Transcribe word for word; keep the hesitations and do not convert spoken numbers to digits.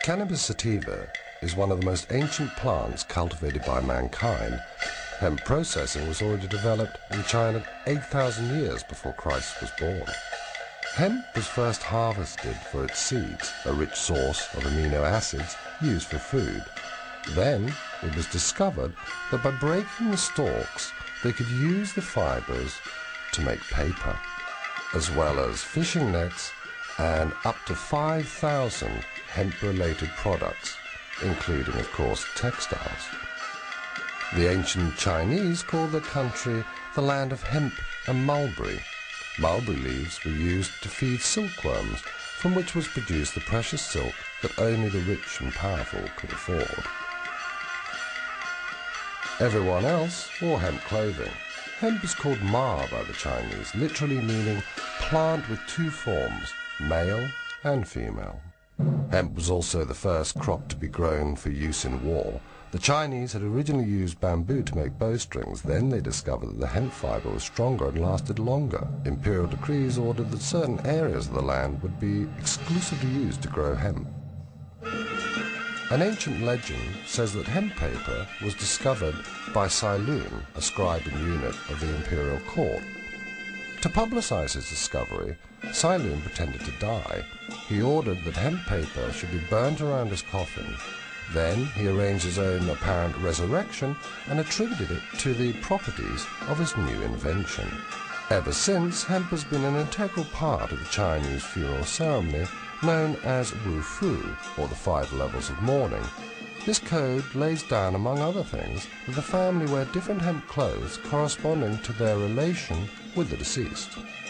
Cannabis sativa is one of the most ancient plants cultivated by mankind. Hemp processing was already developed in China eight thousand years before Christ was born. Hemp was first harvested for its seeds, a rich source of amino acids used for food. Then it was discovered that by breaking the stalks, they could use the fibers to make paper, as well as fishing nets and up to five thousand hemp-related products, including, of course, textiles. The ancient Chinese called their country the land of hemp and mulberry. Mulberry leaves were used to feed silkworms, from which was produced the precious silk that only the rich and powerful could afford. Everyone else wore hemp clothing. Hemp is called ma by the Chinese, literally meaning plant with two forms, male and female. Hemp was also the first crop to be grown for use in war. The Chinese had originally used bamboo to make bowstrings. Then they discovered that the hemp fiber was stronger and lasted longer. Imperial decrees ordered that certain areas of the land would be exclusively used to grow hemp. An ancient legend says that hemp paper was discovered by Sailoon, a scribe and eunuch of the imperial court. To publicize his discovery, Sailoon pretended to die. He ordered that hemp paper should be burnt around his coffin. Then he arranged his own apparent resurrection and attributed it to the properties of his new invention. Ever since, hemp has been an integral part of the Chinese funeral ceremony known as Wu Fu, or the five levels of mourning. This code lays down, among other things, that the family wear different hemp clothes corresponding to their relation with the deceased.